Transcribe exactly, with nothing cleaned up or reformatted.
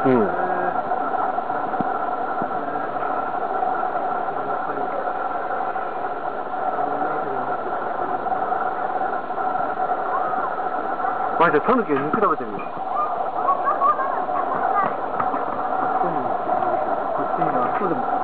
うん。まじでタヌキが肉食べてるよ。こっちに、こっちには、そうでも。